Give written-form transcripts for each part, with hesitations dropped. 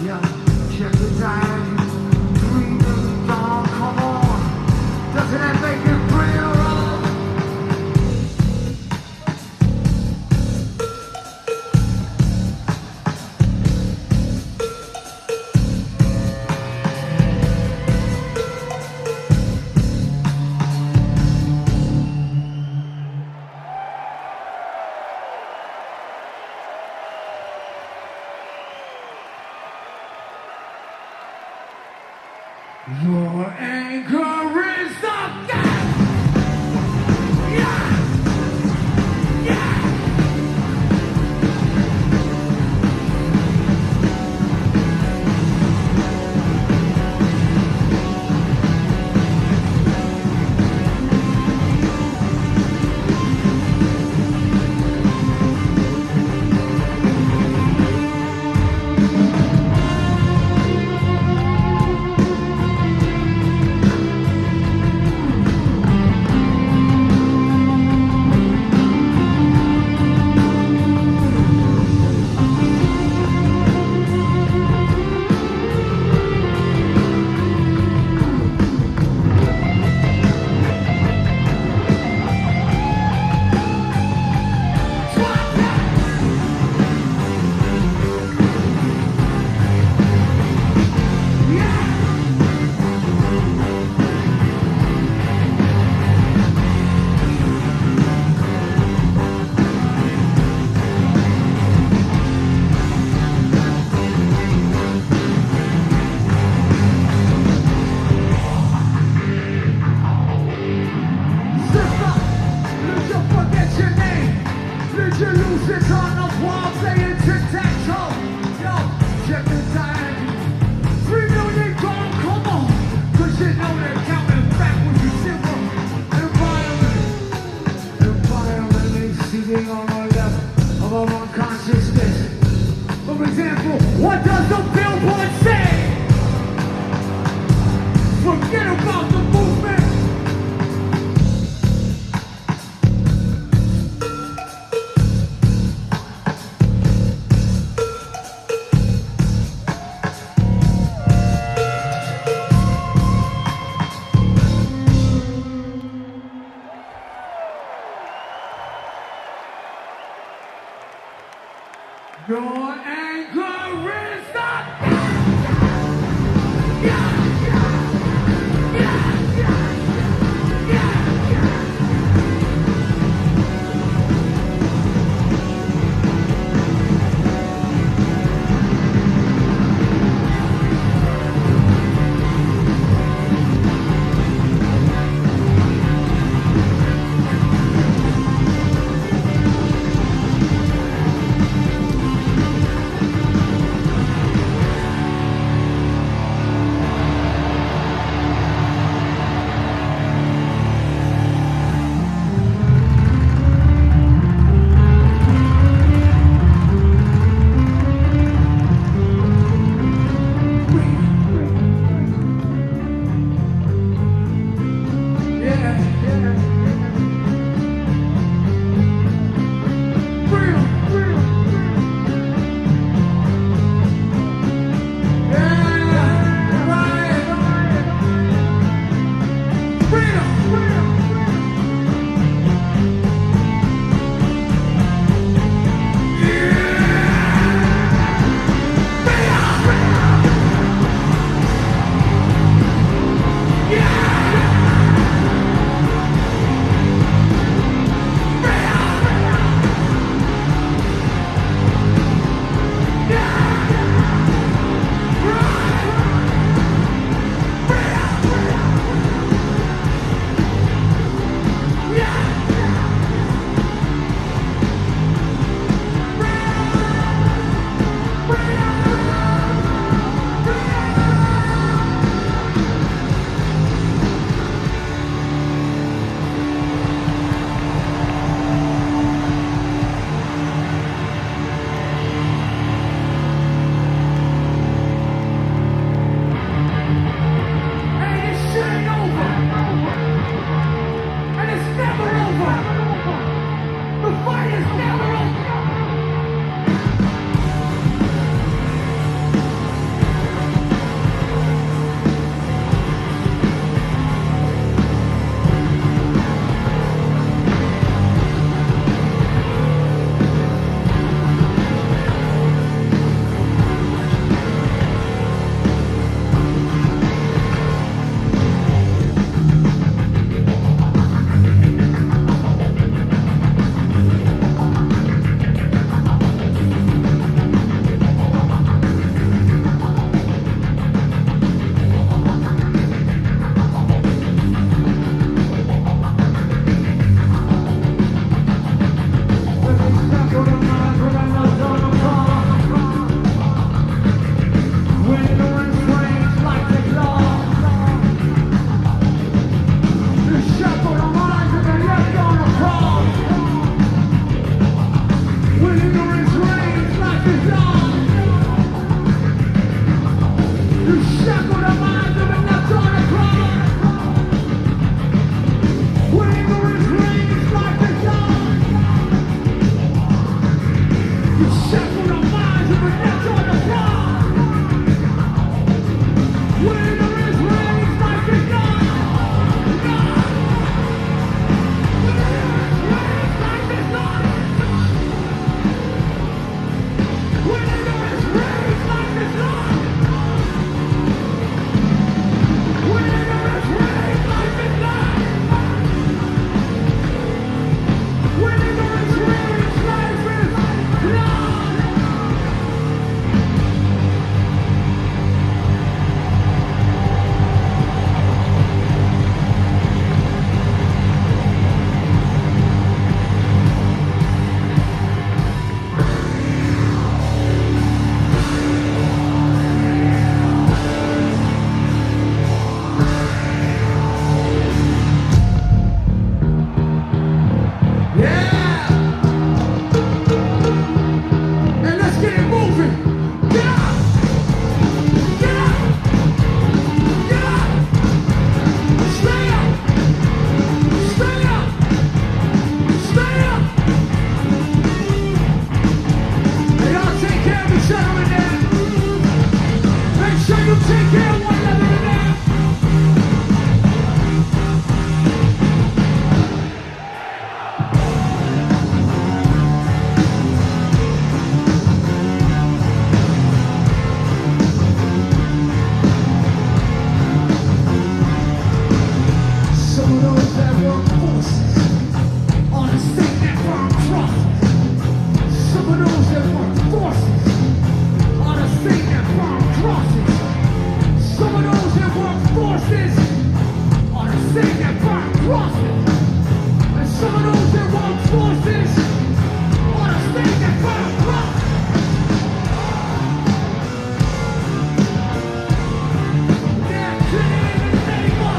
Yeah, check the time. 3 days on, come on. Doesn't that make it real? Your anchor is the gas! Yeah! Yeah! Take care of one another now. Some of those that work forces on the state that farm crosses. Some of those that work forces on the state that farm crosses. Some of those that work forces on the state that farm crosses. And some of those that work forces on the state that farm crosses. They're killing in the name of.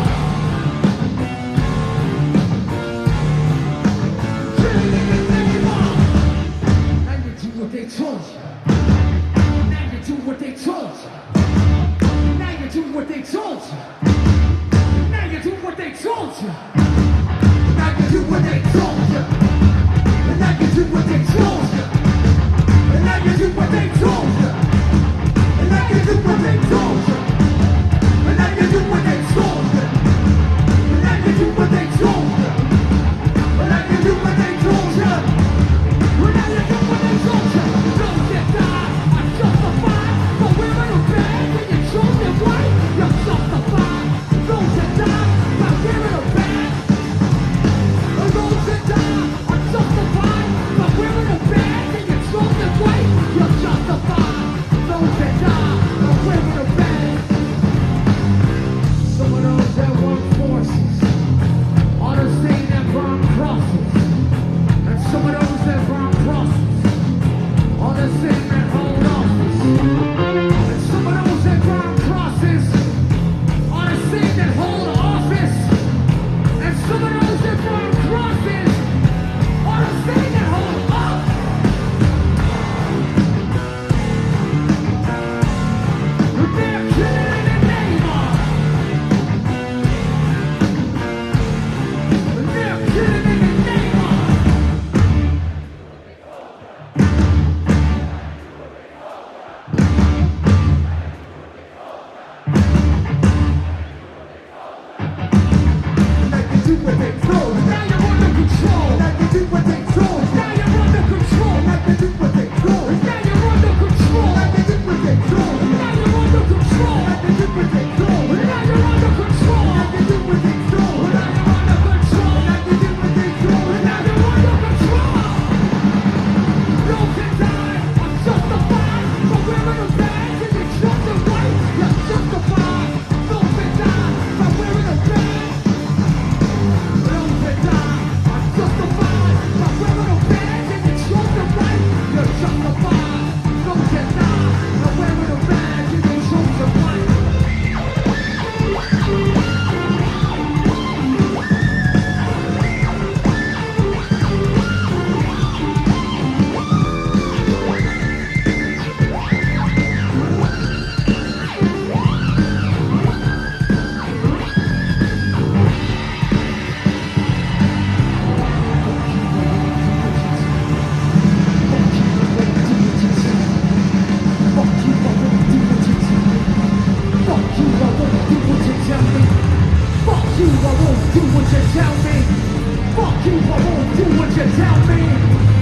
Now you do what they told you. Now you do what they told you. Now you do what they told you. Now you do what they told you. Now you do what they told you. And now you do what they told you. And now you do what they told you. And now you do what they told you. And now you do what they told you. And now you do what they told you. And now you do what they told you. And now you do what they told you. Those that die are justified for wearing a bag when you chose their way. You're justified. Those that die by wearing a bag. And those that die are justified by wearing a bag when you chose their way. You're justified. Those that die by wearing a bag. Some of those that work forces are the same that burn crosses. And some of those that burn crosses are the same that hold office. And some of those that burn crosses are the same that hold office. And some of those that burn crosses are the same that hold office. They're killing in the name of. They're killing in the name of. Now you do what they told you. Now you're under control. Now you do what they told you. Now you're under control. Now you do what they told you. Now you're under control. Now you do what they told you. Now you're under control. Now you do what they told you. Now you're under control. Now you do what they told you. Now you're under control. Now you do what they told you. Now you're under control. Those that die are justified for wearing a badge and you chose the way. You're justified. Those that die by wearing a badge. Those that die are justified by wearing a badge and you chose the right. You're justified. Those that die by wearing a badge and you chose the right. Fuck you, I won't do what you tell me. Fuck you, I won't do what you tell me. Fuck you, I won't do what you tell me.